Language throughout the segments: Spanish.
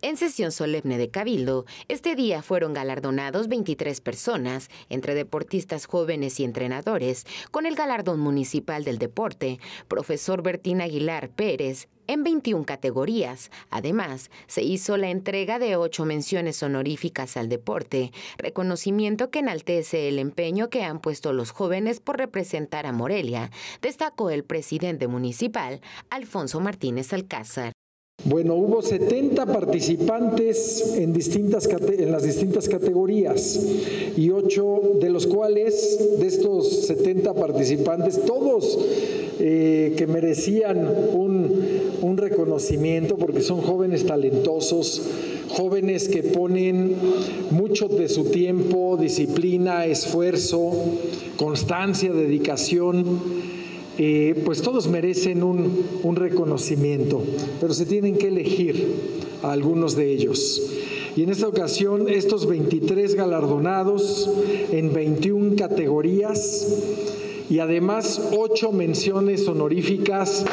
En sesión solemne de Cabildo, este día fueron galardonados 23 personas, entre deportistas jóvenes y entrenadores, con el galardón municipal del deporte, profesor Bertín Aguilar Pérez, en 21 categorías. Además, se hizo la entrega de 8 menciones honoríficas al deporte, reconocimiento que enaltece el empeño que han puesto los jóvenes por representar a Morelia, destacó el presidente municipal, Alfonso Martínez Alcázar. Bueno, hubo 70 participantes en las distintas categorías y 8 de los cuales, de estos 70 participantes, todos que merecían un reconocimiento porque son jóvenes talentosos, jóvenes que ponen mucho de su tiempo, disciplina, esfuerzo, constancia, dedicación. Pues todos merecen un reconocimiento, pero se tienen que elegir a algunos de ellos. Y en esta ocasión, estos 23 galardonados en 21 categorías y además 8 menciones honoríficas.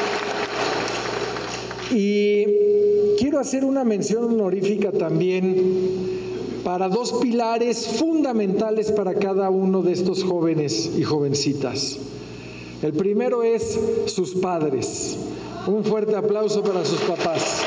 Y quiero hacer una mención honorífica también para 2 pilares fundamentales para cada uno de estos jóvenes y jovencitas. El primero es sus padres. Un fuerte aplauso para sus papás.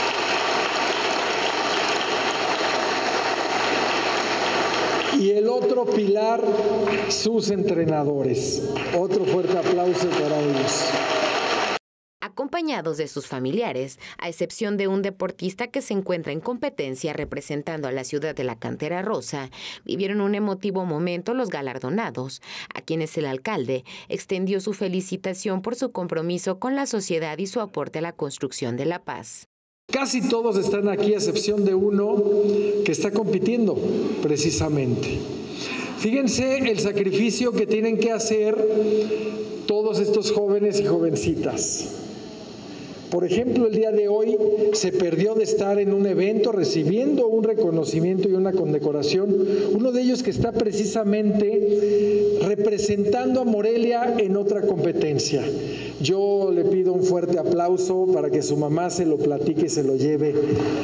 Y el otro pilar, sus entrenadores. Otro fuerte aplauso para ellos. Acompañados de sus familiares, a excepción de un deportista que se encuentra en competencia representando a la ciudad de la Cantera Rosa, vivieron un emotivo momento los galardonados, a quienes el alcalde extendió su felicitación por su compromiso con la sociedad y su aporte a la construcción de la paz. Casi todos están aquí, a excepción de uno que está compitiendo precisamente. Fíjense el sacrificio que tienen que hacer todos estos jóvenes y jovencitas. Por ejemplo, el día de hoy se perdió de estar en un evento recibiendo un reconocimiento y una condecoración. Uno de ellos que está precisamente representando a Morelia en otra competencia. Yo le pido un fuerte aplauso para que su mamá se lo platique y se lo lleve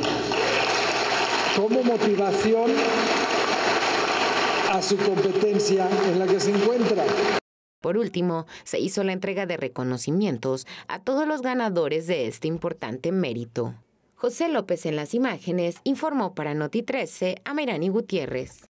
como motivación a su competencia en la que se encuentra. Por último, se hizo la entrega de reconocimientos a todos los ganadores de este importante mérito. José López en las imágenes informó para Noti 13 a Mayrani Gutiérrez.